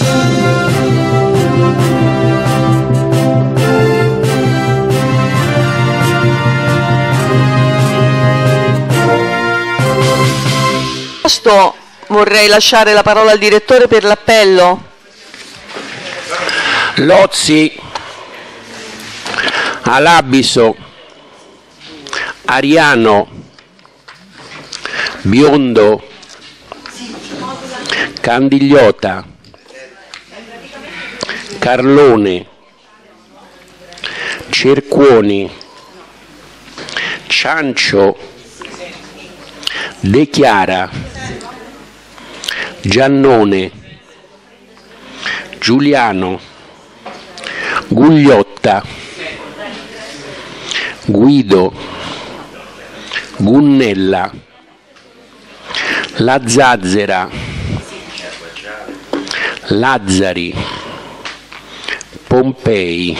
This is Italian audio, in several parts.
Vorrei lasciare la parola al direttore per l'appello. Lozzi, Alabiso, Ariano, Biondo, Candigliota, Carlone, Cercuoni, Ciancio, De Chiara, Giannone, Giuliano, Gugliotta, Guido, Gunnella, La Zazzera, Lazzari, Pompei,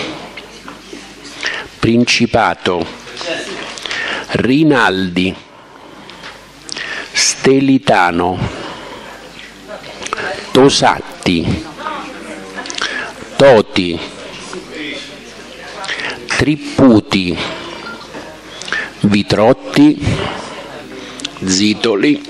Principato, Rinaldi, Stelitano, Tosatti, Toti, Tripputi, Vitrotti, Zitoli.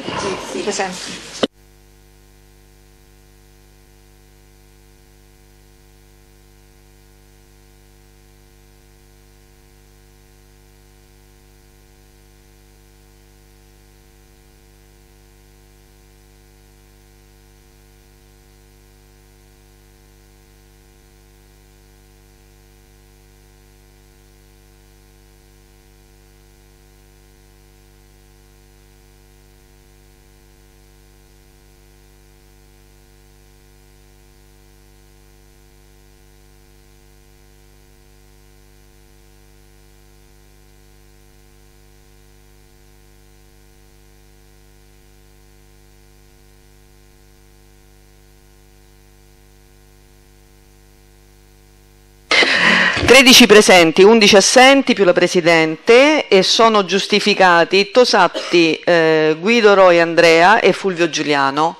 Tredici presenti, 11 assenti più la Presidente, e sono giustificati Tosatti, Guido Roy Andrea e Fulvio Giuliano.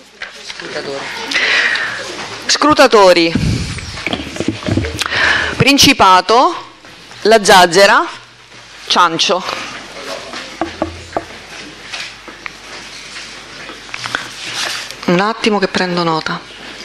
Scrutatori. Principato, La Zazzera, Ciancio. Un attimo che prendo nota.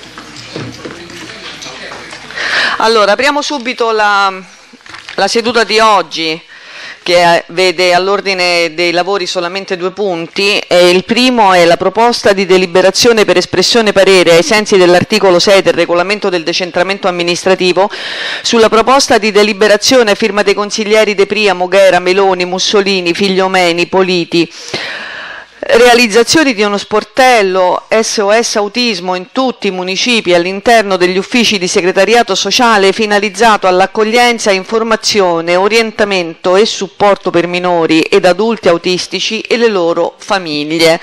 Allora, apriamo subito la seduta di oggi, che vede all'ordine dei lavori solamente 2 punti. Il primo è la proposta di deliberazione per espressione parere ai sensi dell'articolo 6 del regolamento del decentramento amministrativo sulla proposta di deliberazione a firma dei consiglieri De Pria, Moghera, Meloni, Mussolini, Figliomeni, Politi. Realizzazione di uno sportello SOS Autismo in tutti i municipi all'interno degli uffici di segretariato sociale finalizzato all'accoglienza, informazione, orientamento e supporto per minori ed adulti autistici e le loro famiglie.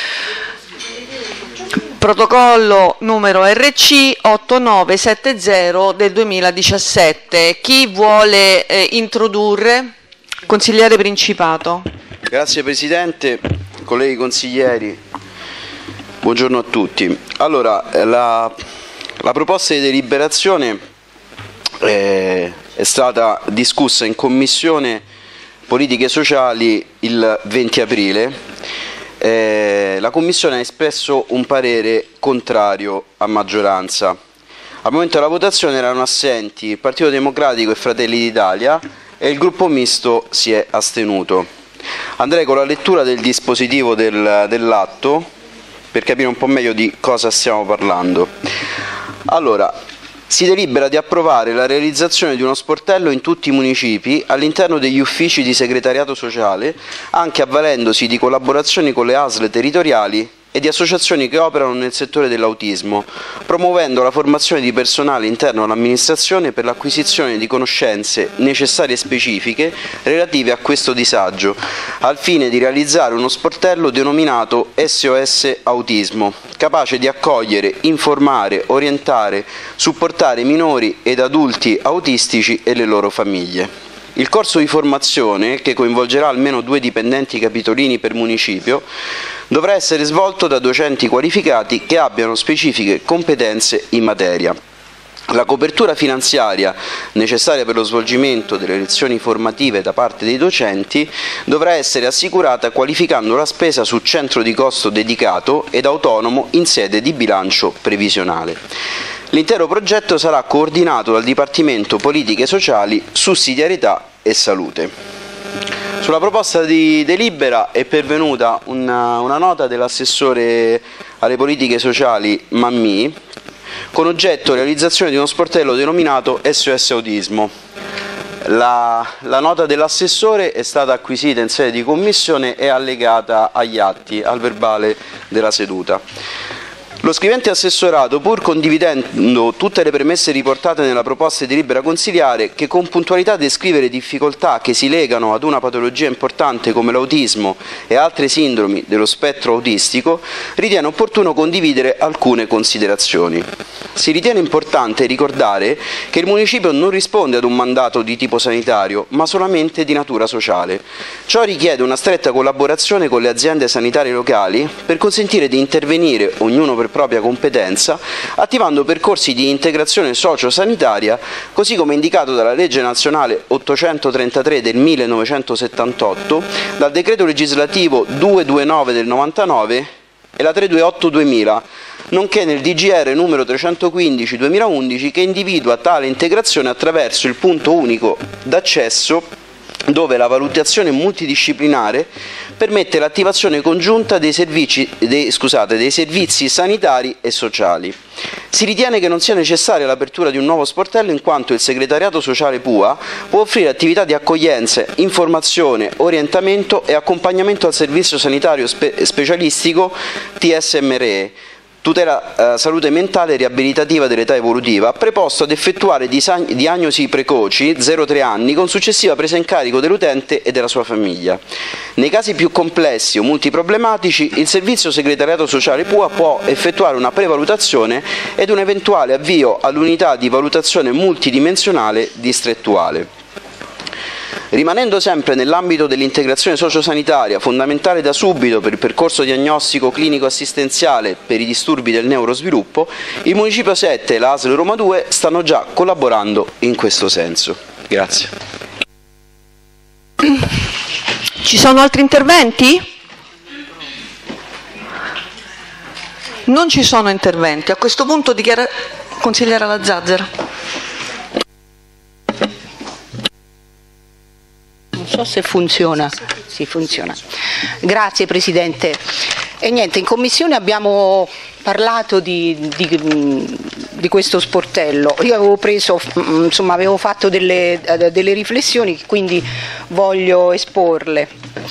Protocollo numero RC 8970 del 2017. Chi vuole introdurre? Consigliere Principato. Grazie Presidente. Colleghi consiglieri, buongiorno a tutti. Allora, la proposta di deliberazione è stata discussa in Commissione Politiche Sociali il 20 aprile. La Commissione ha espresso un parere contrario a maggioranza. Al momento della votazione erano assenti il Partito Democratico e Fratelli d'Italia e il gruppo misto si è astenuto. Andrei con la lettura del dispositivo dell'atto per capire un po' meglio di cosa stiamo parlando. Allora, si delibera di approvare la realizzazione di uno sportello in tutti i municipi all'interno degli uffici di segretariato sociale, anche avvalendosi di collaborazioni con le ASL territoriali e di associazioni che operano nel settore dell'autismo, promuovendo la formazione di personale interno all'amministrazione per l'acquisizione di conoscenze necessarie e specifiche relative a questo disagio, al fine di realizzare uno sportello denominato SOS Autismo, capace di accogliere, informare, orientare, supportare minori ed adulti autistici e le loro famiglie. Il corso di formazione, che coinvolgerà almeno 2 dipendenti capitolini per municipio, dovrà essere svolto da docenti qualificati che abbiano specifiche competenze in materia. La copertura finanziaria necessaria per lo svolgimento delle lezioni formative da parte dei docenti dovrà essere assicurata qualificando la spesa su centro di costo dedicato ed autonomo in sede di bilancio previsionale. L'intero progetto sarà coordinato dal Dipartimento Politiche Sociali, Sussidiarietà e Salute. Sulla proposta di delibera è pervenuta una nota dell'assessore alle politiche sociali Mammì, con oggetto realizzazione di uno sportello denominato SOS Autismo. La nota dell'assessore è stata acquisita in sede di commissione e allegata agli atti, al verbale della seduta. Lo scrivente assessorato, pur condividendo tutte le premesse riportate nella proposta di delibera consiliare, che con puntualità descrive le difficoltà che si legano ad una patologia importante come l'autismo e altre sindromi dello spettro autistico, ritiene opportuno condividere alcune considerazioni. Si ritiene importante ricordare che il municipio non risponde ad un mandato di tipo sanitario, ma solamente di natura sociale. Ciò richiede una stretta collaborazione con le aziende sanitarie locali per consentire di intervenire, ognuno per propria competenza, attivando percorsi di integrazione sociosanitaria, così come indicato dalla legge nazionale 833 del 1978, dal decreto legislativo 229 del 99 e la 328-2000, nonché nel DGR numero 315-2011 che individua tale integrazione attraverso il punto unico d'accesso, dove la valutazione multidisciplinare permette l'attivazione congiunta dei servizi sanitari e sociali. Si ritiene che non sia necessaria l'apertura di un nuovo sportello in quanto il segretariato sociale PUA può offrire attività di accoglienza, informazione, orientamento e accompagnamento al servizio sanitario specialistico TSMRE, tutela salute mentale e riabilitativa dell'età evolutiva, preposto ad effettuare diagnosi precoci 0-3 anni con successiva presa in carico dell'utente e della sua famiglia. Nei casi più complessi o multiproblematici, il servizio segretariato sociale PUA può effettuare una prevalutazione ed un eventuale avvio all'unità di valutazione multidimensionale distrettuale. Rimanendo sempre nell'ambito dell'integrazione sociosanitaria, fondamentale da subito per il percorso diagnostico clinico-assistenziale per i disturbi del neurosviluppo, il Municipio 7 e la ASL Roma 2 stanno già collaborando in questo senso. Grazie. Ci sono altri interventi? Non ci sono interventi. A questo punto dichiara consigliera La Zazzera. Non so se funziona. Sì, funziona. Grazie Presidente. E niente, in Commissione abbiamo parlato di questo sportello. Io avevo fatto delle riflessioni, quindi voglio esporle.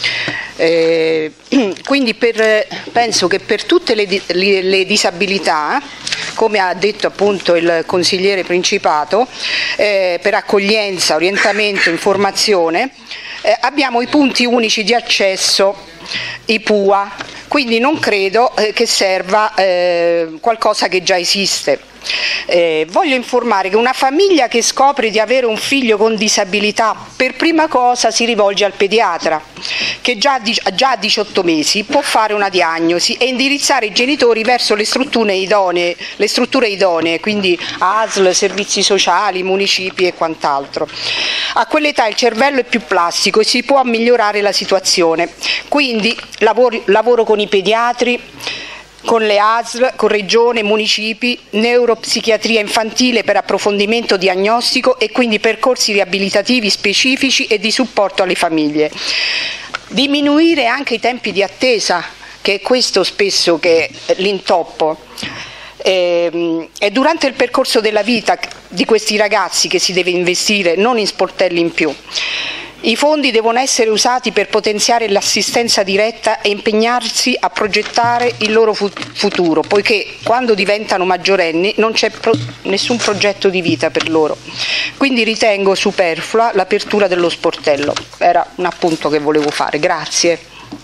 Quindi penso che per tutte le disabilità, come ha detto appunto il consigliere Principato, per accoglienza, orientamento, informazione, abbiamo i punti unici di accesso, i PUA, quindi non credo che serva qualcosa che già esiste. Voglio informare che una famiglia che scopre di avere un figlio con disabilità per prima cosa si rivolge al pediatra, che già a 18 mesi può fare una diagnosi e indirizzare i genitori verso le strutture idonee, quindi ASL, servizi sociali, municipi e quant'altro. A quell'età il cervello è più plastico e si può migliorare la situazione, quindi lavoro con i pediatri, con le ASL, con Regione, municipi, neuropsichiatria infantile per approfondimento diagnostico e quindi percorsi riabilitativi specifici e di supporto alle famiglie. Diminuire anche i tempi di attesa, che è questo spesso che è l'intoppo. È durante il percorso della vita di questi ragazzi che si deve investire, non in sportelli in più. I fondi devono essere usati per potenziare l'assistenza diretta e impegnarsi a progettare il loro futuro, poiché quando diventano maggiorenni non c'è nessun progetto di vita per loro. Quindi ritengo superflua l'apertura dello sportello. Era un appunto che volevo fare. Grazie.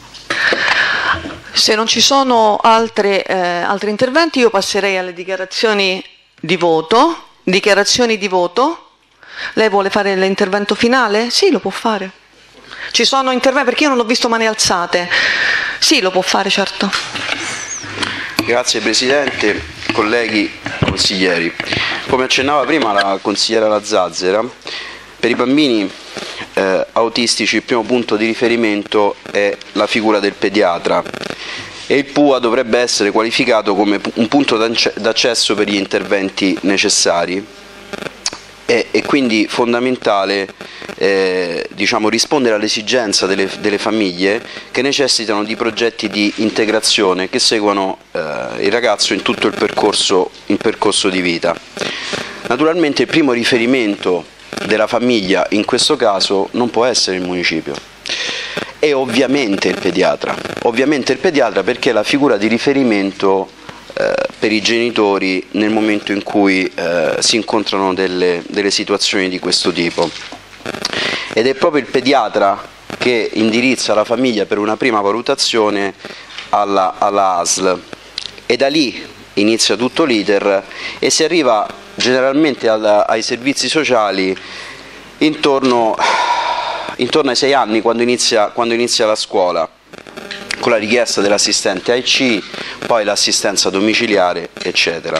Se non ci sono altri interventi, io passerei alle dichiarazioni di voto. Dichiarazioni di voto. Lei vuole fare l'intervento finale? Sì, lo può fare. Ci sono interventi, perché io non ho visto mani alzate. Sì, lo può fare, certo. Grazie Presidente, colleghi consiglieri. Come accennava prima la consigliera La Zazzera, per i bambini autistici il primo punto di riferimento è la figura del pediatra e il PUA dovrebbe essere qualificato come un punto d'accesso per gli interventi necessari. È quindi fondamentale rispondere all'esigenza delle famiglie che necessitano di progetti di integrazione che seguano il ragazzo in tutto il percorso di vita. Naturalmente il primo riferimento della famiglia in questo caso non può essere il municipio e ovviamente il pediatra perché è la figura di riferimento per i genitori nel momento in cui si incontrano delle situazioni di questo tipo, ed è proprio il pediatra che indirizza la famiglia per una prima valutazione alla ASL, e da lì inizia tutto l'iter e si arriva generalmente ai servizi sociali intorno ai 6 anni, quando inizia la scuola, con la richiesta dell'assistente AIC, poi l'assistenza domiciliare, eccetera.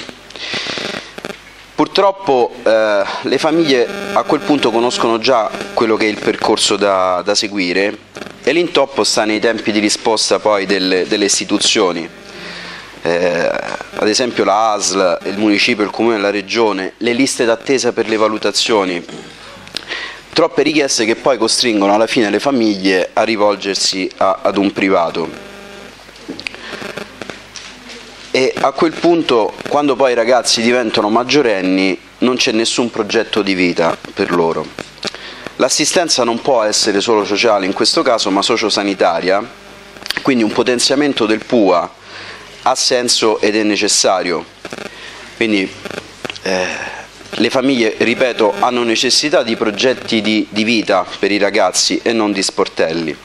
Purtroppo le famiglie a quel punto conoscono già quello che è il percorso da seguire e l'intoppo sta nei tempi di risposta poi delle istituzioni. Ad esempio la ASL, il municipio, il comune e la regione, le liste d'attesa per le valutazioni. Troppe richieste che poi costringono alla fine le famiglie a rivolgersi ad un privato. E a quel punto, quando poi i ragazzi diventano maggiorenni, non c'è nessun progetto di vita per loro. L'assistenza non può essere solo sociale in questo caso, ma sociosanitaria, quindi un potenziamento del PUA ha senso ed è necessario. Quindi le famiglie, ripeto, hanno necessità di progetti di vita per i ragazzi e non di sportelli.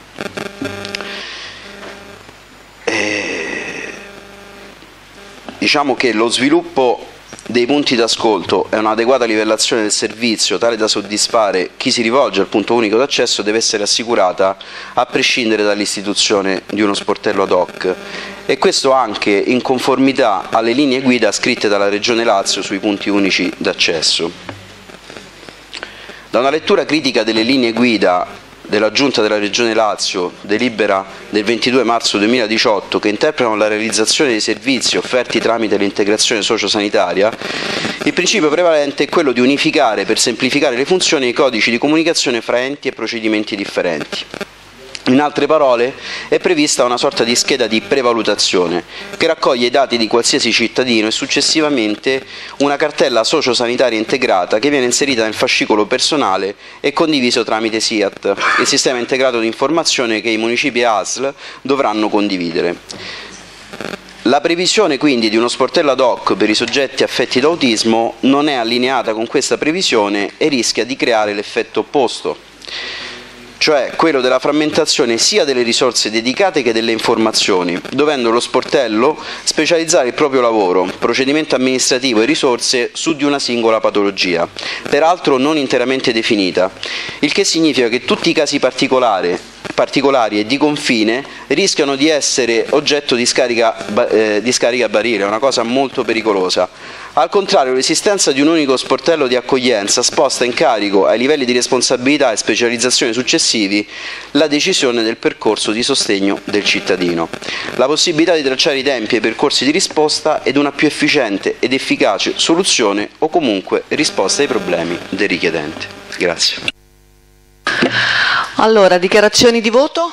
Diciamo che lo sviluppo dei punti d'ascolto e un'adeguata livellazione del servizio tale da soddisfare chi si rivolge al punto unico d'accesso deve essere assicurata a prescindere dall'istituzione di uno sportello ad hoc, e questo anche in conformità alle linee guida scritte dalla Regione Lazio sui punti unici d'accesso. Da una lettura critica delle linee guida della Giunta della Regione Lazio, delibera del 22 marzo 2018, che interpretano la realizzazione dei servizi offerti tramite l'integrazione sociosanitaria, il principio prevalente è quello di unificare per semplificare le funzioni e i codici di comunicazione fra enti e procedimenti differenti. In altre parole, è prevista una sorta di scheda di prevalutazione che raccoglie i dati di qualsiasi cittadino e successivamente una cartella sociosanitaria integrata che viene inserita nel fascicolo personale e condiviso tramite SIAT, il sistema integrato di informazione che i municipi e ASL dovranno condividere. La previsione quindi di uno sportello ad hoc per i soggetti affetti da autismo non è allineata con questa previsione e rischia di creare l'effetto opposto, cioè quello della frammentazione sia delle risorse dedicate che delle informazioni, dovendo lo sportello specializzare il proprio lavoro, procedimento amministrativo e risorse su di una singola patologia, peraltro non interamente definita, il che significa che tutti i casi particolari e di confine rischiano di essere oggetto di scarica a barile, una cosa molto pericolosa. Al contrario, l'esistenza di un unico sportello di accoglienza sposta in carico ai livelli di responsabilità e specializzazione successivi la decisione del percorso di sostegno del cittadino, la possibilità di tracciare i tempi e i percorsi di risposta ed una più efficiente ed efficace soluzione o comunque risposta ai problemi del richiedente. Grazie. Allora, dichiarazioni di voto?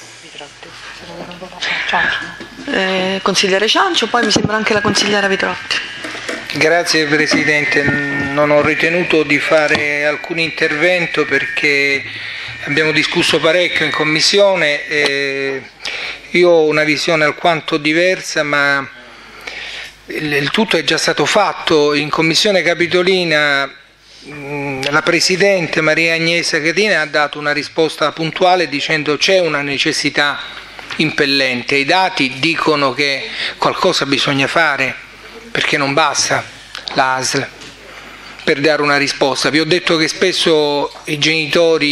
Consigliere Ciancio, poi mi sembra anche la consigliera Vitrotti. Grazie Presidente, non ho ritenuto di fare alcun intervento perché abbiamo discusso parecchio in Commissione. Io ho una visione alquanto diversa, ma il tutto è già stato fatto. In Commissione Capitolina la Presidente Maria Agnese Catina ha dato una risposta puntuale dicendo c'è una necessità impellente, i dati dicono che qualcosa bisogna fare, perché non basta l'ASL per dare una risposta. Vi ho detto che spesso i genitori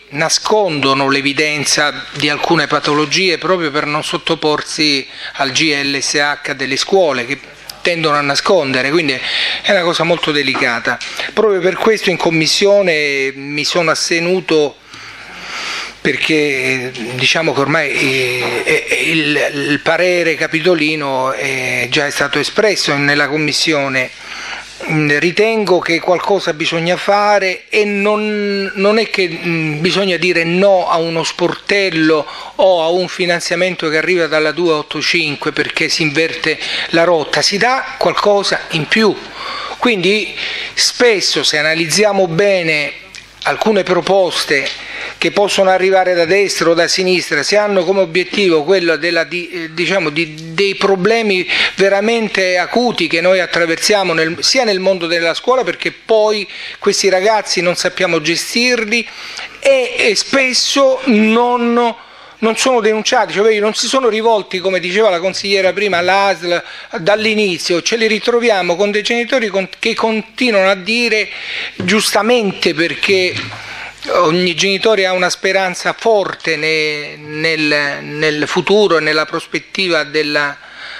nascondono l'evidenza di alcune patologie proprio per non sottoporsi al GLSH delle scuole, che tendono a nascondere, quindi è una cosa molto delicata. Proprio per questo in commissione mi sono astenuto, perché diciamo che ormai il parere capitolino già è stato espresso nella commissione. Ritengo che qualcosa bisogna fare e non è che bisogna dire no a uno sportello o a un finanziamento che arriva dalla 285 perché si inverte la rotta, si dà qualcosa in più. Quindi spesso, se analizziamo bene alcune proposte che possono arrivare da destra o da sinistra, se hanno come obiettivo quello dei problemi veramente acuti che noi attraversiamo sia nel mondo della scuola, perché poi questi ragazzi non sappiamo gestirli e spesso non sono denunciati, cioè non si sono rivolti, come diceva la consigliera prima, all'ASL dall'inizio. Ce li ritroviamo con dei genitori che continuano a dire, giustamente, perché ogni genitore ha una speranza forte nel futuro e nella prospettiva della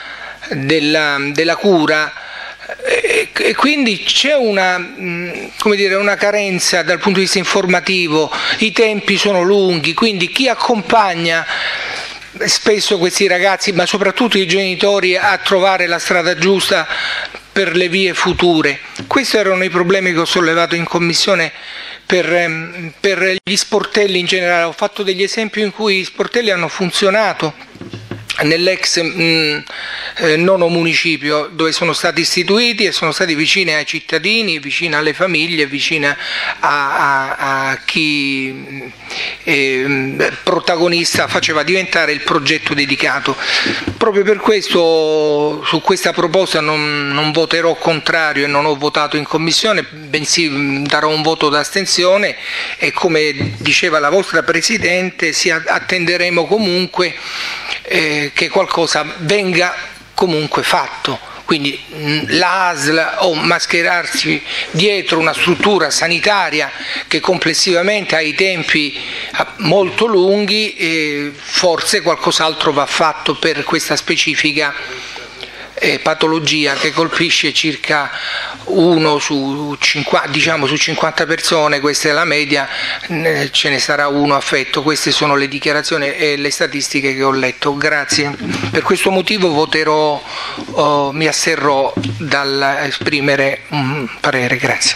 cura, e quindi c'è una carenza dal punto di vista informativo, i tempi sono lunghi, quindi chi accompagna spesso questi ragazzi, ma soprattutto i genitori, a trovare la strada giusta per le vie future. Questi erano i problemi che ho sollevato in commissione per gli sportelli in generale. Ho fatto degli esempi in cui gli sportelli hanno funzionato nell'ex nono municipio, dove sono stati istituiti e sono stati vicini ai cittadini, vicini alle famiglie, vicini a chi protagonista faceva diventare il progetto dedicato. Proprio per questo su questa proposta non voterò contrario e non ho votato in commissione, bensì darò un voto d'astensione e, come diceva la vostra Presidente, attenderemo comunque che qualcosa venga comunque fatto. Quindi l'ASL o mascherarsi dietro una struttura sanitaria che complessivamente ha i tempi molto lunghi, forse qualcos'altro va fatto per questa specifica patologia che colpisce circa 1 su 50 persone, questa è la media, ce ne sarà uno affetto. Queste sono le dichiarazioni e le statistiche che ho letto. Grazie. Per questo motivo mi asterrò dall'esprimere un parere. Grazie.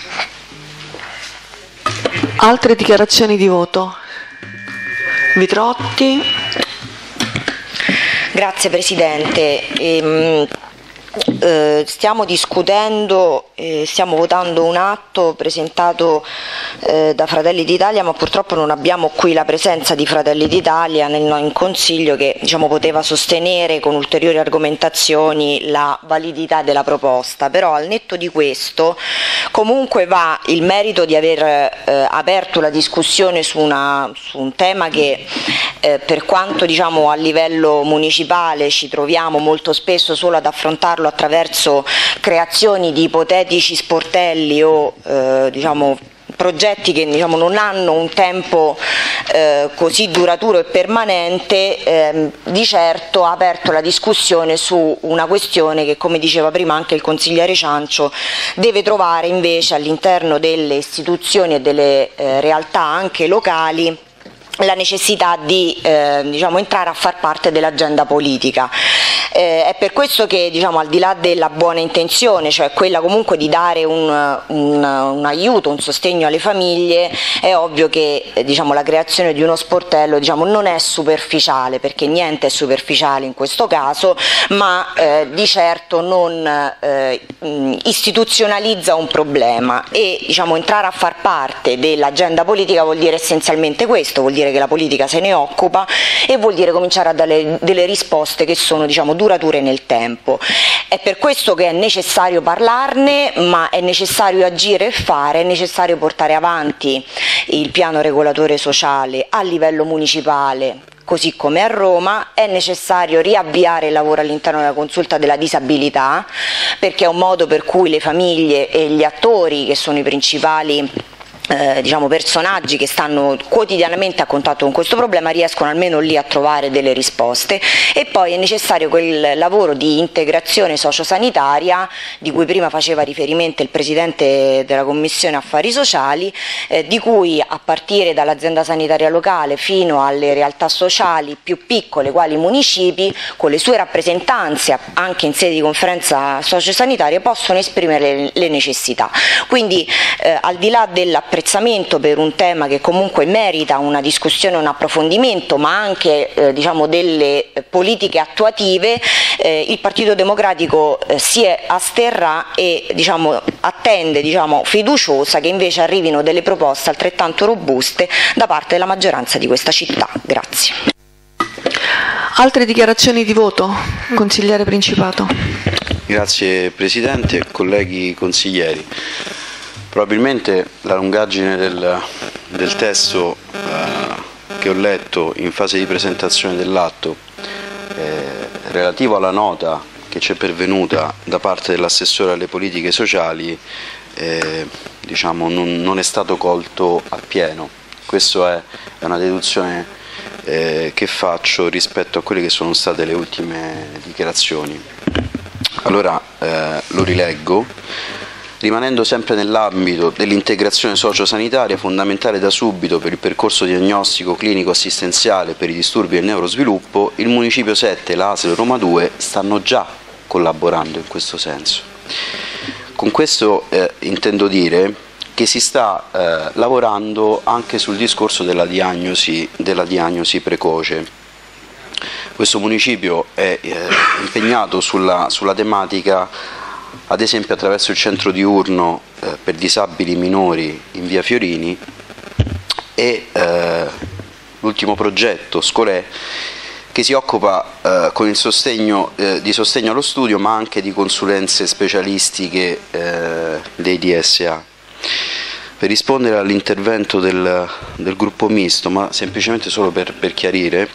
Altre dichiarazioni di voto? Vitrotti. Grazie Presidente. Stiamo discutendo, stiamo votando un atto presentato da Fratelli d'Italia, ma purtroppo non abbiamo qui la presenza di Fratelli d'Italia in Consiglio, che poteva sostenere con ulteriori argomentazioni la validità della proposta. Però al netto di questo comunque va il merito di aver aperto la discussione su un tema che per quanto a livello municipale ci troviamo molto spesso solo ad affrontarlo attraverso creazioni di ipotetici sportelli o progetti che non hanno un tempo così duraturo e permanente, di certo ha aperto la discussione su una questione che, come diceva prima anche il consigliere Ciancio, deve trovare invece all'interno delle istituzioni e delle realtà anche locali la necessità di entrare a far parte dell'agenda politica. È per questo che al di là della buona intenzione, cioè quella comunque di dare un aiuto, un sostegno alle famiglie, è ovvio che la creazione di uno sportello non è superficiale, perché niente è superficiale in questo caso, ma di certo non istituzionalizza un problema, e entrare a far parte dell'agenda politica vuol dire essenzialmente questo, vuol dire che la politica se ne occupa e vuol dire cominciare a dare delle risposte che sono durature nel tempo. È per questo che è necessario parlarne, ma è necessario agire e fare, è necessario portare avanti il piano regolatore sociale a livello municipale, così come a Roma. È necessario riavviare il lavoro all'interno della consulta della disabilità, perché è un modo per cui le famiglie e gli attori, che sono i principali personaggi che stanno quotidianamente a contatto con questo problema riescono almeno lì a trovare delle risposte. E poi è necessario quel lavoro di integrazione sociosanitaria di cui prima faceva riferimento il Presidente della Commissione Affari Sociali, di cui a partire dall'azienda sanitaria locale fino alle realtà sociali più piccole quali i municipi, con le sue rappresentanze anche in sede di conferenza sociosanitaria, possono esprimere le necessità. Quindi al di là dell'apprezzamento per un tema che comunque merita una discussione, un approfondimento, ma anche delle politiche attuative, il Partito Democratico si asterrà e attende fiduciosa che invece arrivino delle proposte altrettanto robuste da parte della maggioranza di questa città. Grazie. Altre dichiarazioni di voto? Consigliere Principato. Grazie Presidente, colleghi consiglieri. Probabilmente la lungaggine del testo che ho letto in fase di presentazione dell'atto relativo alla nota che ci è pervenuta da parte dell'assessore alle politiche sociali non è stato colto appieno. Questa è una deduzione che faccio rispetto a quelle che sono state le ultime dichiarazioni. Allora lo rileggo. Rimanendo sempre nell'ambito dell'integrazione sociosanitaria, fondamentale da subito per il percorso diagnostico clinico assistenziale per i disturbi del neurosviluppo, il Municipio 7 e la ASL Roma 2 stanno già collaborando in questo senso. Con questo intendo dire che si sta lavorando anche sul discorso della diagnosi precoce. Questo municipio è impegnato sulla tematica, ad esempio attraverso il centro diurno per disabili minori in via Fiorini e l'ultimo progetto Scolè, che si occupa con il sostegno allo studio ma anche di consulenze specialistiche dei DSA. Per rispondere all'intervento del gruppo misto, ma semplicemente solo per chiarire,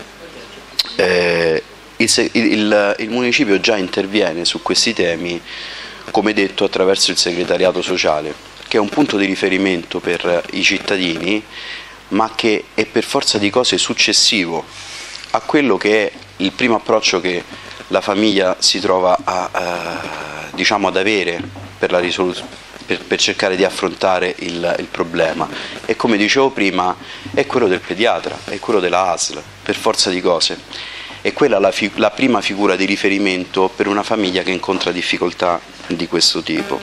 il municipio già interviene su questi temi, come detto, attraverso il segretariato sociale, che è un punto di riferimento per i cittadini, ma che è per forza di cose successivo a quello che è il primo approccio che la famiglia si trova ad avere per cercare di affrontare il problema. E come dicevo prima, è quello del pediatra, è quello della ASL, per forza di cose. È quella la prima figura di riferimento per una famiglia che incontra difficoltà di questo tipo.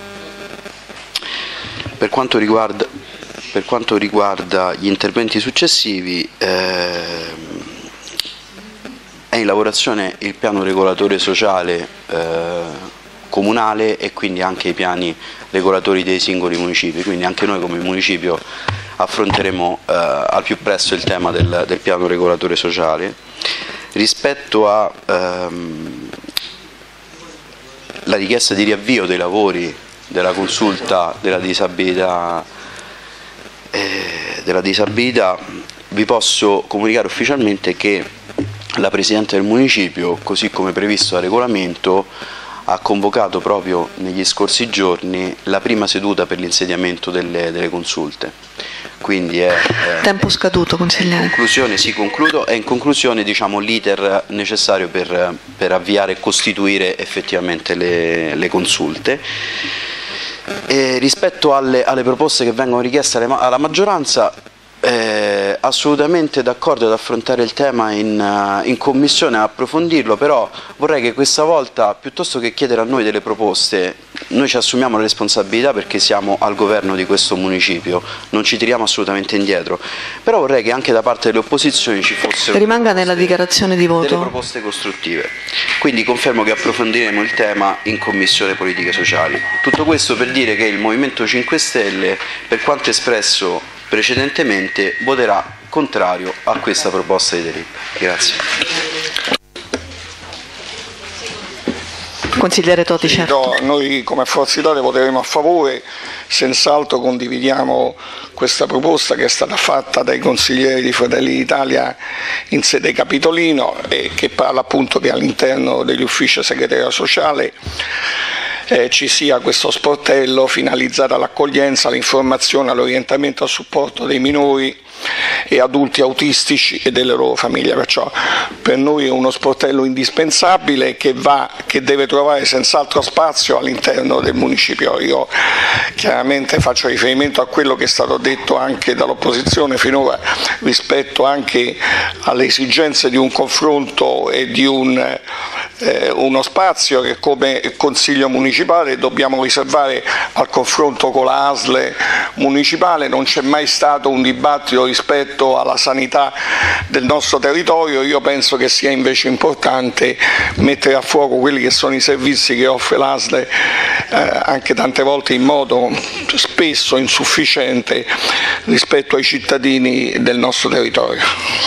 Per quanto riguarda gli interventi successivi, è in lavorazione il piano regolatore sociale comunale e quindi anche i piani regolatori dei singoli municipi, quindi anche noi come municipio affronteremo al più presto il tema del piano regolatore sociale. Rispetto alla richiesta di riavvio dei lavori della consulta della disabilità, vi posso comunicare ufficialmente che la Presidente del Municipio, così come previsto dal regolamento, ha convocato proprio negli scorsi giorni la prima seduta per l'insediamento delle consulte. Quindi è tempo scaduto, consigliere. In conclusione l'iter necessario per avviare e costituire effettivamente le consulte. E rispetto alle proposte che vengono richieste alla maggioranza, assolutamente d'accordo ad affrontare il tema in commissione, a approfondirlo, però vorrei che questa volta, piuttosto che chiedere a noi delle proposte, noi ci assumiamo la responsabilità perché siamo al governo di questo municipio, non ci tiriamo assolutamente indietro, però vorrei che anche da parte delle opposizioni ci fossero rimanga nella dichiarazione di voto delle proposte costruttive. Quindi confermo che approfondiremo il tema in Commissione Politiche Sociali. Tutto questo per dire che il Movimento 5 Stelle, per quanto espresso precedentemente, voterà contrario a questa proposta di delibera. Grazie. Consigliere Toticer. Noi come Forza Italia voteremo a favore, senz'altro condividiamo questa proposta che è stata fatta dai consiglieri di Fratelli d'Italia in sede capitolino e che parla appunto che all'interno degli uffici segretariato sociale ci sia questo sportello finalizzato all'accoglienza, all'informazione, all'orientamento, al supporto dei minori e adulti autistici e delle loro famiglie. Perciò per noi è uno sportello indispensabile che deve trovare senz'altro spazio all'interno del municipio. Io chiaramente faccio riferimento a quello che è stato detto anche dall'opposizione finora rispetto anche alle esigenze di un confronto e di uno spazio che come Consiglio municipale dobbiamo riservare al confronto con la ASL municipale. Non c'è mai stato un dibattito rispetto alla sanità del nostro territorio. Io penso che sia invece importante mettere a fuoco quelli che sono i servizi che offre l'ASL, anche tante volte in modo spesso insufficiente rispetto ai cittadini del nostro territorio.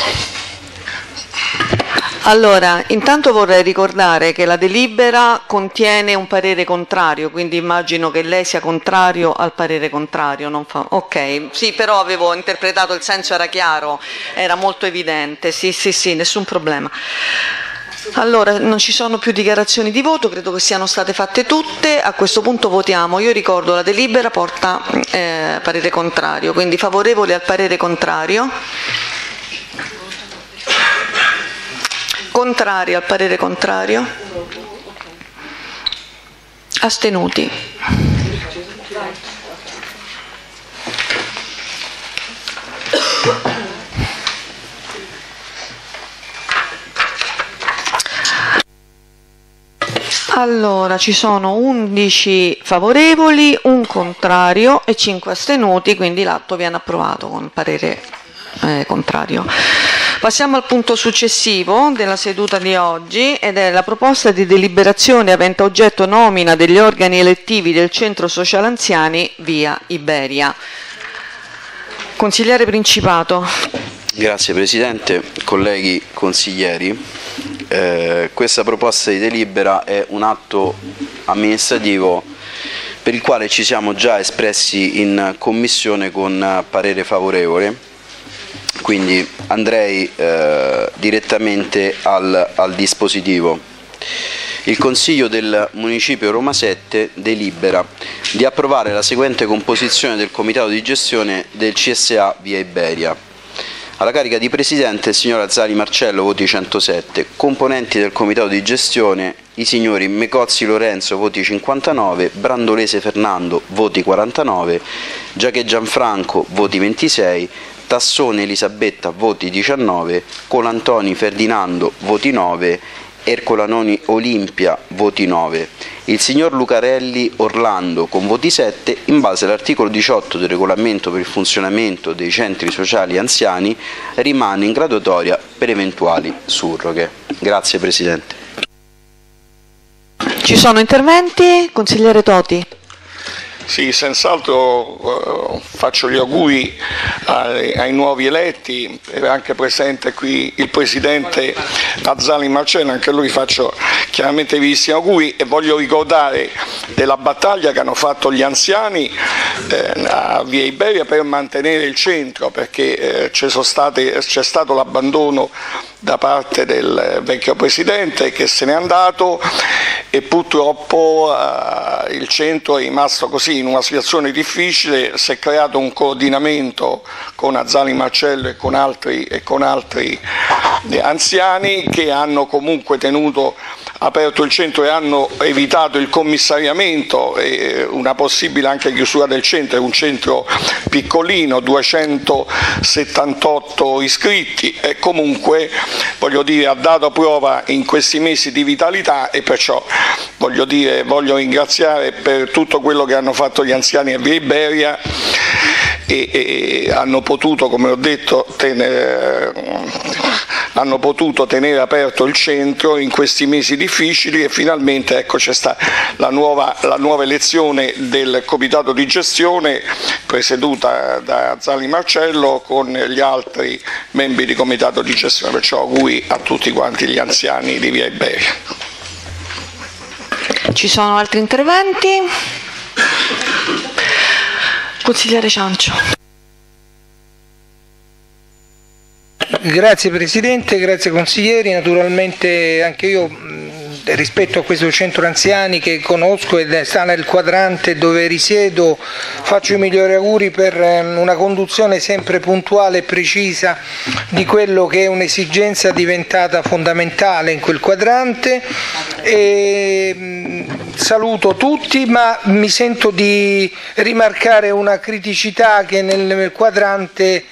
Allora, intanto vorrei ricordare che la delibera contiene un parere contrario, quindi immagino che lei sia contrario al parere contrario. Ok, sì, però avevo interpretato, il senso era chiaro, era molto evidente, sì, nessun problema. Allora, non ci sono più dichiarazioni di voto, credo che siano state fatte tutte. A questo punto votiamo. Io ricordo la delibera porta parere contrario, quindi favorevole al parere contrario. Contrari al parere contrario? Astenuti? Allora, ci sono 11 favorevoli, un contrario e 5 astenuti, quindi l'atto viene approvato con parere contrario. Passiamo al punto successivo della seduta di oggi ed è la proposta di deliberazione avente oggetto nomina degli organi elettivi del Centro Sociale Anziani via Iberia. Consigliere Principato. Grazie Presidente, colleghi consiglieri. Questa proposta di delibera è un atto amministrativo per il quale ci siamo già espressi in Commissione con parere favorevole. Quindi andrei direttamente al dispositivo. Il Consiglio del Municipio Roma 7 delibera di approvare la seguente composizione del Comitato di Gestione del CSA via Iberia. Alla carica di Presidente il signor Azzali Marcello, voti 107, componenti del Comitato di Gestione i signori Mecozzi Lorenzo, voti 59, Brandolese Fernando, voti 49, Giache Gianfranco, voti 26, Tassone Elisabetta, voti 19, Colantoni Ferdinando, voti 9, Ercolanoni Olimpia, voti 9. Il signor Lucarelli Orlando, con voti 7, in base all'articolo 18 del regolamento per il funzionamento dei centri sociali anziani, rimane in graduatoria per eventuali surroghe. Grazie Presidente. Ci sono interventi? Consigliere Toti. Sì, senz'altro faccio gli auguri ai nuovi eletti, è anche presente qui il Presidente Azzali Marcello, anche a lui faccio chiaramente vivissimi auguri e voglio ricordare della battaglia che hanno fatto gli anziani a via Iberia per mantenere il centro, perché c'è stato l'abbandono da parte del vecchio Presidente che se n'è andato e purtroppo il centro è rimasto così in una situazione difficile. Si è creato un coordinamento con Azzali Marcello e con altri anziani che hanno comunque tenuto aperto il centro e hanno evitato il commissariamento e una possibile anche chiusura del centro. È un centro piccolino, 278 iscritti e comunque voglio dire ha dato prova in questi mesi di vitalità e perciò voglio ringraziare per tutto quello che hanno fatto gli anziani a via Iberia e hanno potuto, come ho detto, hanno potuto tenere aperto il centro in questi mesi difficili e finalmente ecco, c'è stata la nuova elezione del comitato di gestione presieduta da Azzali Marcello con gli altri membri di comitato di gestione, perciò auguri a tutti quanti gli anziani di via Iberia. Ci sono altri interventi? Consigliere Ciancio. Grazie Presidente, grazie consiglieri, naturalmente anche io rispetto a questo centro anziani che conosco ed sta nel quadrante dove risiedo, faccio i migliori auguri per una conduzione sempre puntuale e precisa di quello che è un'esigenza diventata fondamentale in quel quadrante. E saluto tutti, ma mi sento di rimarcare una criticità che nel quadrante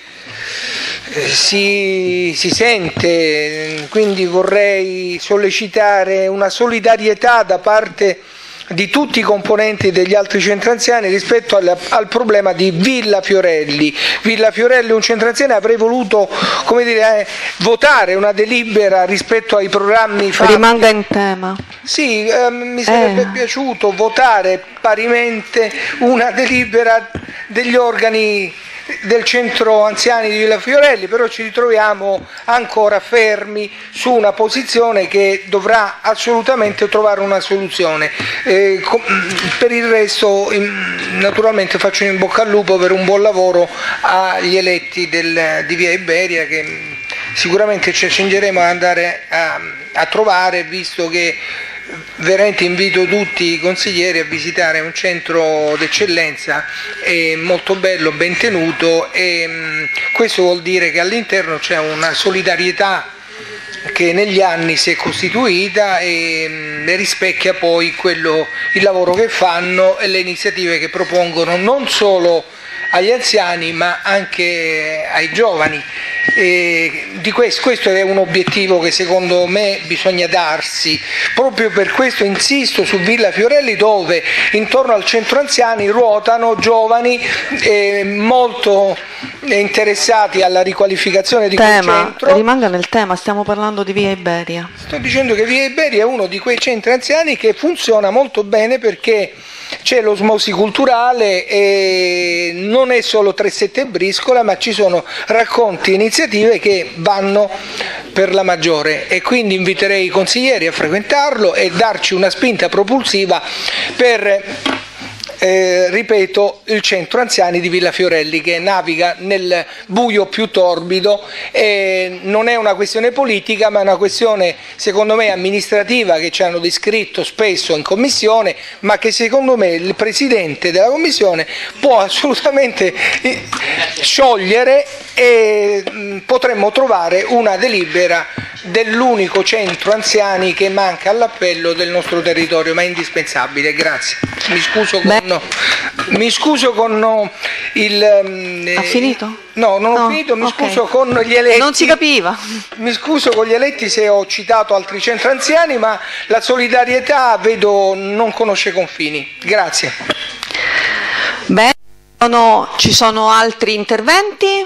si sente, quindi vorrei sollecitare una solidarietà da parte di tutti i componenti degli altri centri anziani rispetto al problema di Villa Fiorelli. Villa Fiorelli è un centro anziani, avrei voluto votare una delibera rispetto ai programmi fatti. Rimanga in tema. Sì, mi sarebbe piaciuto votare parimenti una delibera degli organi del centro anziani di Villa Fiorelli, però ci ritroviamo ancora fermi su una posizione che dovrà assolutamente trovare una soluzione. Per il resto naturalmente faccio in bocca al lupo per un buon lavoro agli eletti di Via Iberia, che sicuramente ci accingeremo ad andare a trovare, visto che veramente invito tutti i consiglieri a visitare un centro d'eccellenza molto bello, ben tenuto, e questo vuol dire che all'interno c'è una solidarietà che negli anni si è costituita e rispecchia poi il lavoro che fanno e le iniziative che propongono non solo agli anziani ma anche ai giovani. Questo è un obiettivo che secondo me bisogna darsi. Proprio per questo insisto su Villa Fiorelli, dove intorno al centro anziani ruotano giovani molto interessati alla riqualificazione di quel centro. Rimanga nel tema, stiamo parlando di Via Iberia. Sto dicendo che Via Iberia è uno di quei centri anziani che funziona molto bene perché c'è l'osmosi culturale e non è solo 3-7 briscola, ma ci sono racconti e iniziative che vanno per la maggiore, e quindi inviterei i consiglieri a frequentarlo e darci una spinta propulsiva per ripeto, il centro anziani di Villa Fiorelli, che naviga nel buio più torbido. Non è una questione politica, ma è una questione secondo me amministrativa, che ci hanno descritto spesso in commissione, ma che secondo me il presidente della commissione può assolutamente sciogliere, e potremmo trovare una delibera dell'unico centro anziani che manca all'appello del nostro territorio, ma è indispensabile. Grazie. Mi scuso con il... Ha finito? No, non ho finito, mi scuso con gli eletti. Non si capiva. Mi scuso con gli eletti se ho citato altri centri anziani, ma la solidarietà, vedo, non conosce confini. Grazie. Bene, ci sono altri interventi?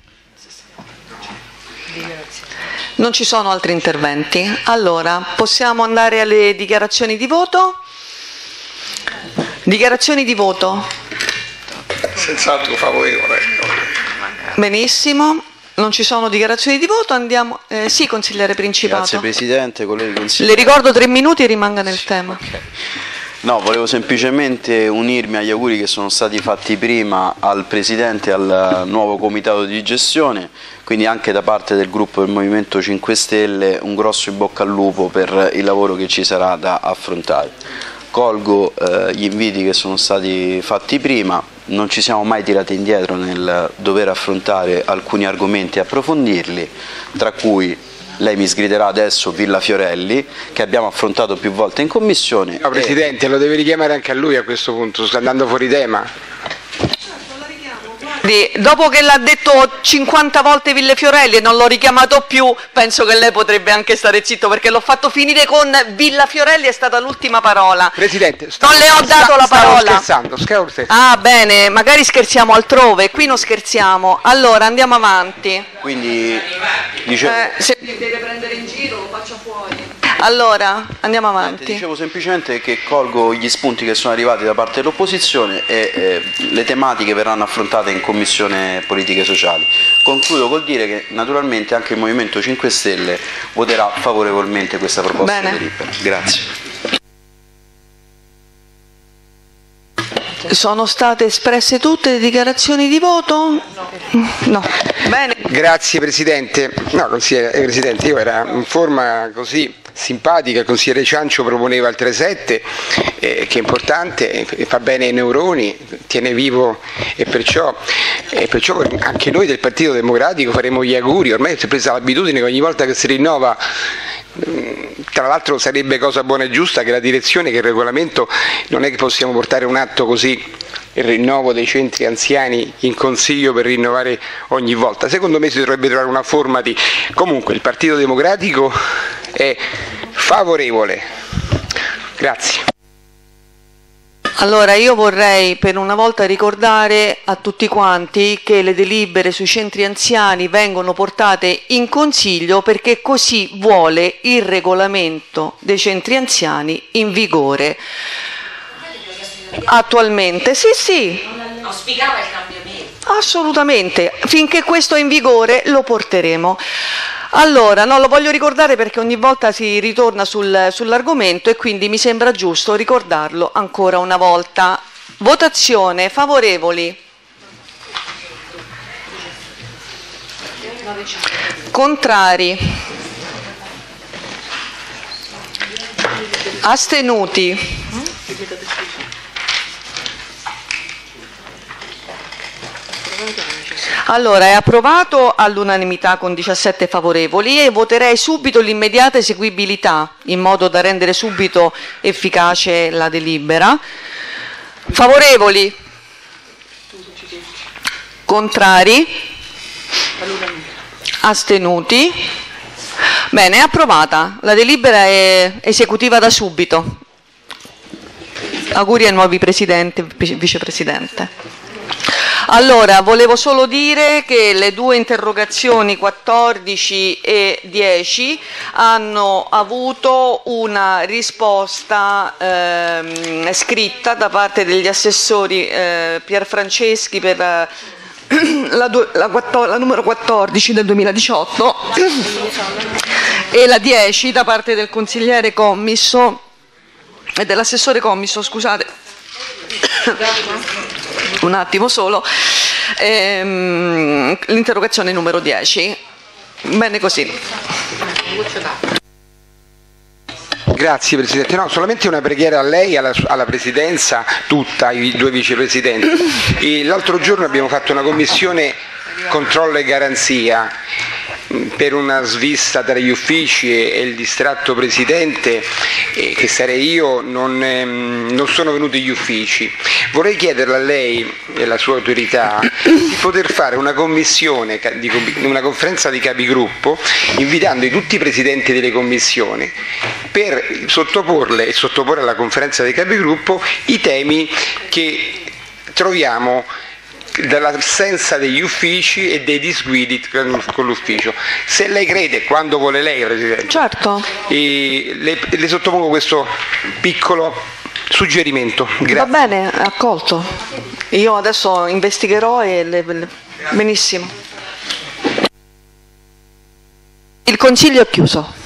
Non ci sono altri interventi. Allora, possiamo andare alle dichiarazioni di voto? Dichiarazioni di voto? Senz'altro favorevole. Benissimo, non ci sono dichiarazioni di voto, andiamo... sì, consigliere Principato. Grazie Presidente, colleghi consiglieri. Le ricordo 3 minuti e rimanga nel tema. Okay. No, volevo semplicemente unirmi agli auguri che sono stati fatti prima al Presidente e al nuovo Comitato di gestione, quindi anche da parte del gruppo del Movimento 5 Stelle un grosso in bocca al lupo per il lavoro che ci sarà da affrontare. Colgo gli inviti che sono stati fatti prima, non ci siamo mai tirati indietro nel dover affrontare alcuni argomenti e approfondirli, tra cui lei mi sgriderà adesso Villa Fiorelli, che abbiamo affrontato più volte in commissione. No, Presidente, lo deve richiamare anche a lui a questo punto, sta andando fuori tema. Dopo che l'ha detto 50 volte Villa Fiorelli e non l'ho richiamato più, penso che lei potrebbe anche stare zitto, perché l'ho fatto finire con Villa Fiorelli, è stata l'ultima parola. Presidente, non le ho dato la parola. Stavo scherzando. Ah, bene, magari scherziamo altrove, qui non scherziamo. Allora, andiamo avanti. Quindi dicevo... se mi deve prendere in giro lo faccio fuori. Allora, andiamo avanti. Dicevo semplicemente che colgo gli spunti che sono arrivati da parte dell'opposizione e le tematiche verranno affrontate in Commissione Politiche Sociali. Concludo col dire che naturalmente anche il Movimento 5 Stelle voterà favorevolmente questa proposta di delibera. Grazie. Sono state espresse tutte le dichiarazioni di voto? No. Bene. Grazie Presidente. No, consigliere Presidente, io era in forma così simpatica. Il consigliere Ciancio proponeva il 3-7, che è importante, fa bene ai neuroni, tiene vivo, e perciò anche noi del Partito Democratico faremo gli auguri. Ormai si è presa l'abitudine che ogni volta che si rinnova, tra l'altro sarebbe cosa buona e giusta che la direzione, che il regolamento, non è che possiamo portare un atto così, il rinnovo dei centri anziani in consiglio per rinnovare ogni volta. Secondo me si dovrebbe trovare una forma di... Comunque il Partito Democratico è favorevole. Grazie. Allora io vorrei per una volta ricordare a tutti quanti che le delibere sui centri anziani vengono portate in consiglio perché così vuole il regolamento dei centri anziani in vigore attualmente. Sì. Auspicava il cambiamento. Assolutamente, finché questo è in vigore lo porteremo. Allora, no, lo voglio ricordare perché ogni volta si ritorna sull'argomento e quindi mi sembra giusto ricordarlo ancora una volta. Votazione, favorevoli? Contrari? Astenuti? Allora, è approvato all'unanimità con 17 favorevoli e voterei subito l'immediata eseguibilità in modo da rendere subito efficace la delibera. Favorevoli? Contrari? Astenuti? Bene, è approvata. La delibera è esecutiva da subito. Auguri ai nuovi presidente e vicepresidente. Allora, volevo solo dire che le due interrogazioni 14 e 10 hanno avuto una risposta scritta da parte degli assessori Pierfranceschi per la numero 14 del 2018 e la 10 da parte del consigliere Commisso e dell'assessore Commisso, scusate. Un attimo solo, l'interrogazione numero 10. Bene così. Grazie Presidente. No, solamente una preghiera a lei, alla Presidenza, tutta, ai due vicepresidenti. L'altro giorno abbiamo fatto una commissione controllo e garanzia per una svista tra gli uffici e il distratto Presidente, che sarei io, non sono venuti gli uffici. Vorrei chiederle a lei e alla sua autorità di poter fare una commissione, una conferenza di capigruppo, invitando tutti i presidenti delle commissioni per sottoporle e sottoporre alla conferenza dei capigruppo i temi che troviamo dall'assenza degli uffici e dei disguidi con l'ufficio. Se lei crede, quando vuole lei, Presidente. Certo. Le sottopongo questo piccolo suggerimento. Grazie. Va bene, accolto. Io adesso investigherò benissimo. Il Consiglio è chiuso.